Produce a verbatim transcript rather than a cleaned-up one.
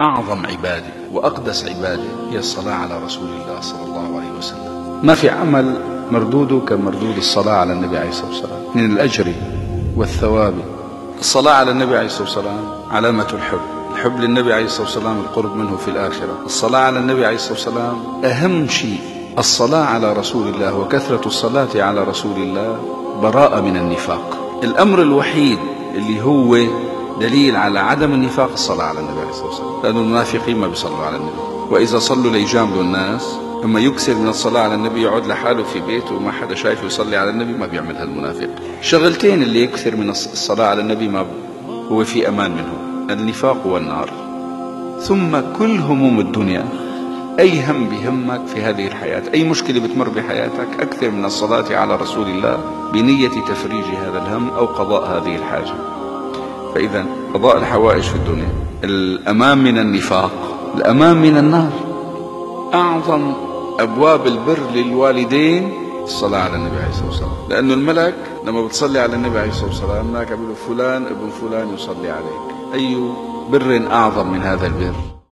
أعظم عبادة وأقدس عبادة هي الصلاة على رسول الله صلى الله عليه وسلم. ما في عمل مردوده كمردود الصلاة على النبي عليه الصلاة والسلام من الأجر والثواب. الصلاة على النبي عليه الصلاة والسلام علامة الحب، الحب للنبي عليه الصلاة والسلام القرب منه في الآخرة. الصلاة على النبي عليه الصلاة والسلام أهم شيء. الصلاة على رسول الله وكثرة الصلاة على رسول الله براءة من النفاق. الأمر الوحيد اللي هو دليل على عدم النفاق الصلاة على النبي عليه الصلاة والسلام، لأن المنافقين ما بيصلوا على النبي، وإذا صلوا ليجاملوا الناس. أما يكثر من الصلاة على النبي يقعد لحاله في بيته وما حدا شايفه يصلي على النبي، ما بيعملها المنافق. شغلتين اللي يكثر من الصلاة على النبي ما هو في أمان منه، النفاق والنار. ثم كل هموم الدنيا، أي هم بيهمك في هذه الحياة، أي مشكلة بتمر بحياتك، أكثر من الصلاة على رسول الله بنية تفريج هذا الهم أو قضاء هذه الحاجة. فإذا قضاء الحوائج في الدنيا، الأمان من النفاق، الأمان من النار. أعظم أبواب البر للوالدين الصلاة على النبي عليه الصلاة والسلام، لأنه الملك لما بتصلي على النبي عليه الصلاة والسلام هناك بيقول فلان ابن فلان يصلي عليك. أي بر أعظم من هذا البر؟